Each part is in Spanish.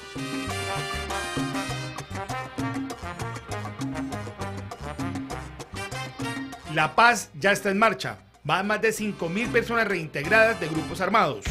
La paz ya está en marcha. Van más de 5.000 personas reintegradas de grupos armados.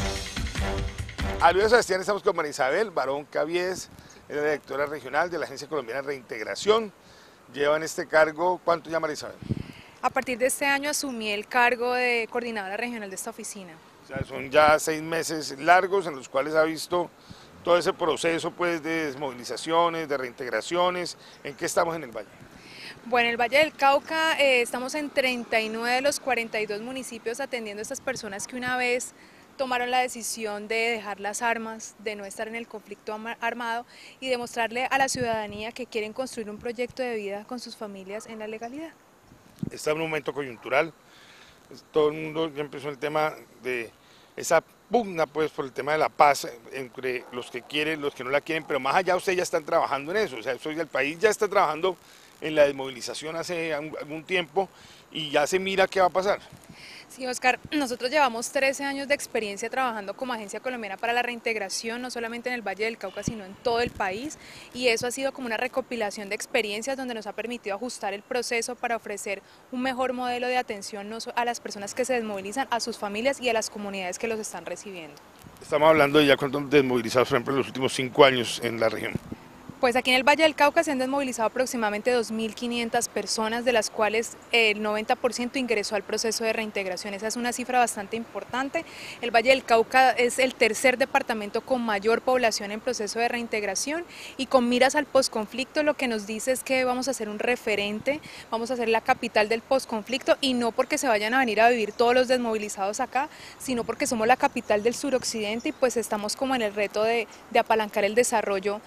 Alvio Sebastián, estamos con María Isabel Barón Cabies, es la directora regional de la Agencia Colombiana de Reintegración. Lleva en este cargo, ¿cuánto ya, María Isabel? A partir de este año asumí el cargo de coordinadora regional de esta oficina. O sea, son ya 6 meses largos en los cuales ha visto todo ese proceso pues, de desmovilizaciones, de reintegraciones. ¿En qué estamos en el Valle? Bueno, en el Valle del Cauca estamos en 39 de los 42 municipios atendiendo a estas personas que una vez tomaron la decisión de dejar las armas, de no estar en el conflicto armado y demostrarle a la ciudadanía que quieren construir un proyecto de vida con sus familias en la legalidad. Está en un momento coyuntural, todo el mundo ya empezó el tema de esa pugna pues por el tema de la paz entre los que quieren, los que no la quieren, pero más allá ustedes ya están trabajando en eso, o sea, el país ya está trabajando en la desmovilización hace algún tiempo y ya se mira qué va a pasar. Sí, Oscar, nosotros llevamos 13 años de experiencia trabajando como Agencia Colombiana para la Reintegración, no solamente en el Valle del Cauca, sino en todo el país, y eso ha sido como una recopilación de experiencias donde nos ha permitido ajustar el proceso para ofrecer un mejor modelo de atención a las personas que se desmovilizan, a sus familias y a las comunidades que los están recibiendo. Estamos hablando de ya cuántos desmovilizados, por ejemplo, en los últimos 5 años en la región. Pues aquí en el Valle del Cauca se han desmovilizado aproximadamente 2.500 personas, de las cuales el 90% ingresó al proceso de reintegración. Esa es una cifra bastante importante. El Valle del Cauca es el tercer departamento con mayor población en proceso de reintegración y con miras al posconflicto lo que nos dice es que vamos a ser un referente, vamos a ser la capital del posconflicto y no porque se vayan a venir a vivir todos los desmovilizados acá, sino porque somos la capital del suroccidente y pues estamos como en el reto de apalancar el desarrollo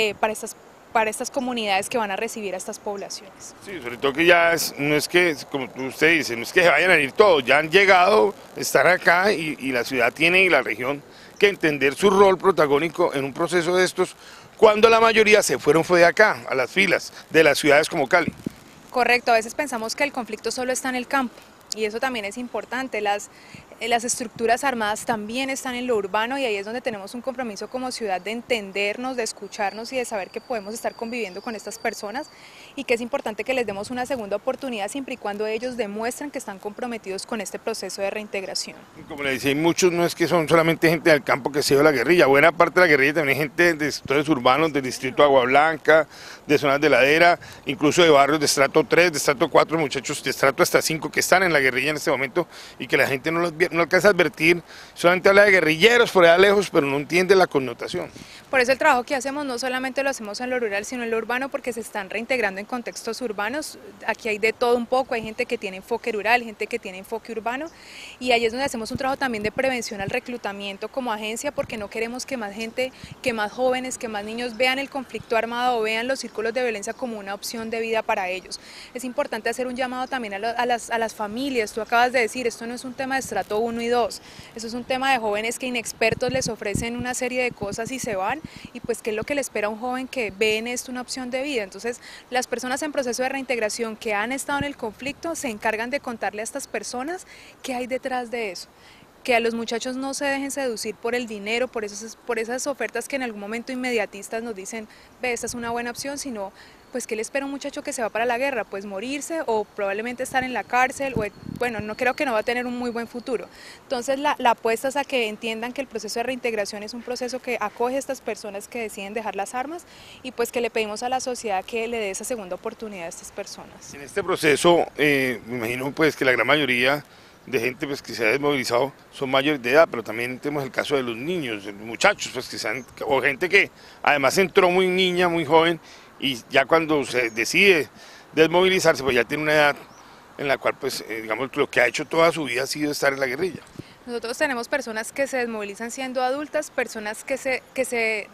para estas comunidades que van a recibir a estas poblaciones. Sí, sobre todo que ya no es que, como usted dice, no es que se vayan a ir todos, ya han llegado, están acá y la ciudad tiene y la región que entender su rol protagónico en un proceso de estos, cuando la mayoría se fueron fue de acá, a las filas de las ciudades como Cali. Correcto, a veces pensamos que el conflicto solo está en el campo. Y eso también es importante, las estructuras armadas también están en lo urbano y ahí es donde tenemos un compromiso como ciudad de entendernos, de escucharnos y de saber que podemos estar conviviendo con estas personas y que es importante que les demos una segunda oportunidad siempre y cuando ellos demuestren que están comprometidos con este proceso de reintegración. Como le decía, hay muchos, no es que son solamente gente del campo que se dio la guerrilla, buena parte de la guerrilla también hay gente de sectores urbanos, del distrito de Agua Blanca, de zonas de ladera, incluso de barrios de estrato 3, de estrato 4, muchachos de estrato hasta 5 que están en la guerrilla en este momento y que la gente no alcanza a advertir, solamente habla de guerrilleros por allá lejos, pero no entiende la connotación. Por eso el trabajo que hacemos no solamente lo hacemos en lo rural, sino en lo urbano, porque se están reintegrando en contextos urbanos. Aquí hay de todo un poco, hay gente que tiene enfoque rural, gente que tiene enfoque urbano, y ahí es donde hacemos un trabajo también de prevención al reclutamiento como agencia, porque no queremos que más gente, que más jóvenes, que más niños vean el conflicto armado o vean los círculos de violencia como una opción de vida para ellos. Es importante hacer un llamado también a las familias. Tú acabas de decir, esto no es un tema de estrato 1 y 2, esto es un tema de jóvenes que inexpertos les ofrecen una serie de cosas y se van, y pues qué es lo que le espera a un joven que ve en esto una opción de vida. Entonces las personas en proceso de reintegración que han estado en el conflicto se encargan de contarle a estas personas qué hay detrás de eso, que a los muchachos no se dejen seducir por el dinero, por esas ofertas que en algún momento inmediatistas nos dicen, ve, esta es una buena opción, sino pues ¿qué le espera a un muchacho que se va para la guerra? Pues morirse o probablemente estar en la cárcel, o bueno, no creo que no va a tener un muy buen futuro. Entonces la apuesta es a que entiendan que el proceso de reintegración es un proceso que acoge a estas personas que deciden dejar las armas y pues que le pedimos a la sociedad que le dé esa segunda oportunidad a estas personas. En este proceso, me imagino pues que la gran mayoría de gente pues, que se ha desmovilizado son mayores de edad, pero también tenemos el caso de los niños, de los muchachos, pues, o gente que además entró muy niña, muy joven, y ya cuando se decide desmovilizarse, pues ya tiene una edad en la cual, pues, digamos, lo que ha hecho toda su vida ha sido estar en la guerrilla. Nosotros tenemos personas que se desmovilizan siendo adultas, personas que se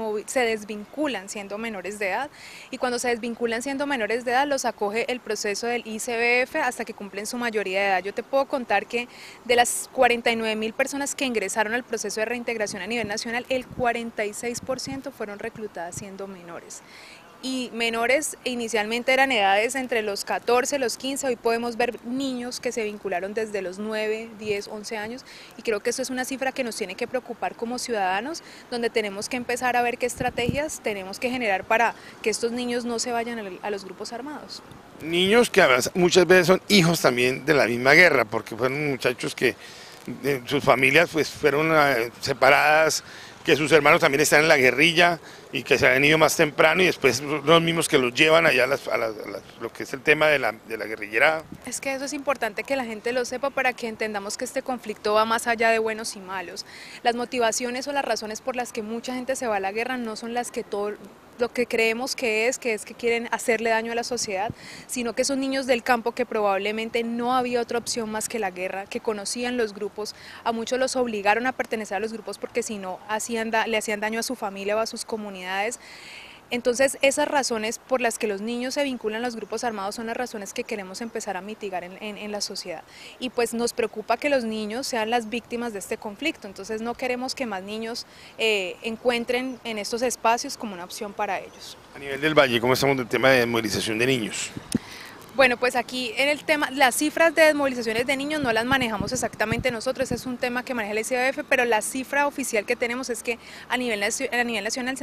desvinculan siendo menores de edad, y cuando se desvinculan siendo menores de edad los acoge el proceso del ICBF hasta que cumplen su mayoría de edad. Yo te puedo contar que de las 49.000 personas que ingresaron al proceso de reintegración a nivel nacional, el 46% fueron reclutadas siendo menores. y menores inicialmente eran edades entre los 14, los 15, hoy podemos ver niños que se vincularon desde los 9, 10, 11 años y creo que esto es una cifra que nos tiene que preocupar como ciudadanos, donde tenemos que empezar a ver qué estrategias tenemos que generar para que estos niños no se vayan a los grupos armados. Niños que además muchas veces son hijos también de la misma guerra, porque fueron muchachos que sus familias pues fueron separadas, que sus hermanos también están en la guerrilla y que se han ido más temprano y después los mismos que los llevan allá lo que es el tema de la guerrillera. Es que eso es importante que la gente lo sepa para que entendamos que este conflicto va más allá de buenos y malos. Las motivaciones o las razones por las que mucha gente se va a la guerra no son las que todo lo que creemos que quieren hacerle daño a la sociedad, sino que son niños del campo que probablemente no había otra opción más que la guerra, que conocían los grupos, a muchos los obligaron a pertenecer a los grupos porque si no le hacían daño a su familia o a sus comunidades. Entonces esas razones por las que los niños se vinculan a los grupos armados son las razones que queremos empezar a mitigar en la sociedad y pues nos preocupa que los niños sean las víctimas de este conflicto, entonces no queremos que más niños encuentren en estos espacios como una opción para ellos. A nivel del Valle, ¿cómo estamos del tema de movilización de niños? Bueno, pues aquí en el tema, las cifras de desmovilizaciones de niños no las manejamos exactamente nosotros, es un tema que maneja el ICBF, pero la cifra oficial que tenemos es que a nivel nacional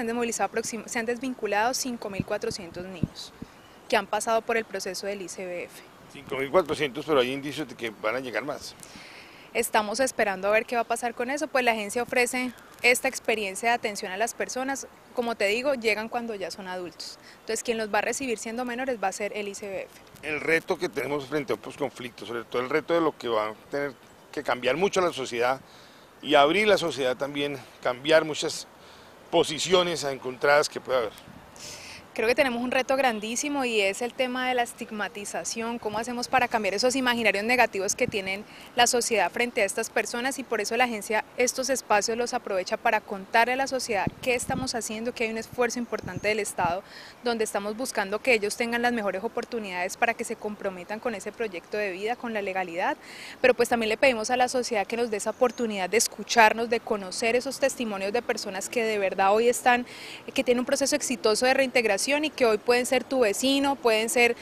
se han desvinculado 5.400 niños que han pasado por el proceso del ICBF. 5.400, pero hay indicios de que van a llegar más. Estamos esperando a ver qué va a pasar con eso, pues la agencia ofrece esta experiencia de atención a las personas, como te digo, llegan cuando ya son adultos. Entonces quien los va a recibir siendo menores va a ser el ICBF. El reto que tenemos frente a otros conflictos, sobre todo el reto de lo que va a tener que cambiar mucho la sociedad y abrir la sociedad también, cambiar muchas posiciones encontradas que puede haber. Creo que tenemos un reto grandísimo y es el tema de la estigmatización, cómo hacemos para cambiar esos imaginarios negativos que tienen la sociedad frente a estas personas y por eso la agencia estos espacios los aprovecha para contarle a la sociedad qué estamos haciendo, que hay un esfuerzo importante del Estado donde estamos buscando que ellos tengan las mejores oportunidades para que se comprometan con ese proyecto de vida, con la legalidad, pero pues también le pedimos a la sociedad que nos dé esa oportunidad de escucharnos, de conocer esos testimonios de personas que de verdad hoy están, que tienen un proceso exitoso de reintegración y que hoy pueden ser tu vecino, pueden ser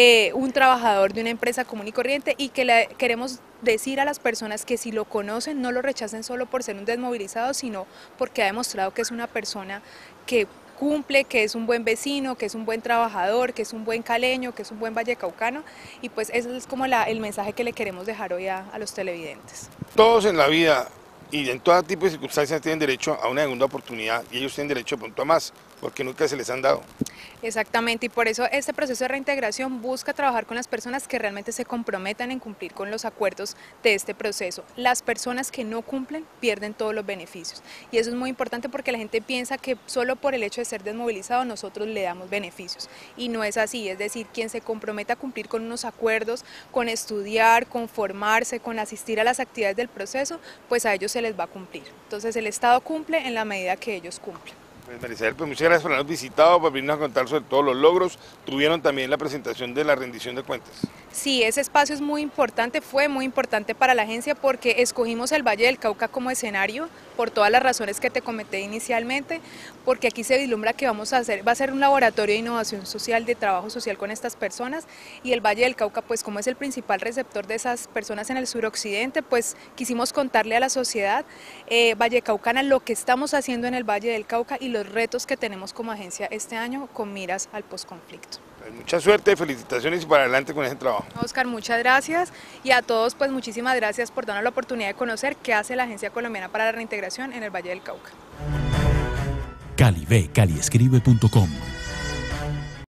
un trabajador de una empresa común y corriente y que le queremos decir a las personas que si lo conocen no lo rechacen solo por ser un desmovilizado, sino porque ha demostrado que es una persona que cumple, que es un buen vecino, que es un buen trabajador, que es un buen caleño, que es un buen vallecaucano y pues ese es como el mensaje que le queremos dejar hoy a los televidentes. Todos en la vida y en todo tipo de circunstancias tienen derecho a una segunda oportunidad y ellos tienen derecho de pronto a más, porque nunca se les han dado. Exactamente, y por eso este proceso de reintegración busca trabajar con las personas que realmente se comprometan en cumplir con los acuerdos de este proceso. Las personas que no cumplen pierden todos los beneficios y eso es muy importante porque la gente piensa que solo por el hecho de ser desmovilizado nosotros le damos beneficios y no es así, es decir, quien se comprometa a cumplir con unos acuerdos, con estudiar, con formarse, con asistir a las actividades del proceso, pues a ellos se les va a cumplir. Entonces el Estado cumple en la medida que ellos cumplen. Pues Marisabel, pues muchas gracias por habernos visitado, por venirnos a contar sobre todos los logros. Tuvieron también la presentación de la rendición de cuentas. Sí, ese espacio es muy importante, fue muy importante para la agencia porque escogimos el Valle del Cauca como escenario por todas las razones que te comenté inicialmente, porque aquí se vislumbra que va a ser un laboratorio de innovación social, de trabajo social con estas personas y el Valle del Cauca, pues como es el principal receptor de esas personas en el suroccidente, pues quisimos contarle a la sociedad vallecaucana lo que estamos haciendo en el Valle del Cauca y los retos que tenemos como agencia este año con miras al posconflicto. Mucha suerte, felicitaciones y para adelante con ese trabajo. Oscar, muchas gracias y a todos pues muchísimas gracias por darnos la oportunidad de conocer qué hace la Agencia Colombiana para la Reintegración en el Valle del Cauca. Cali ve, caliescribe.com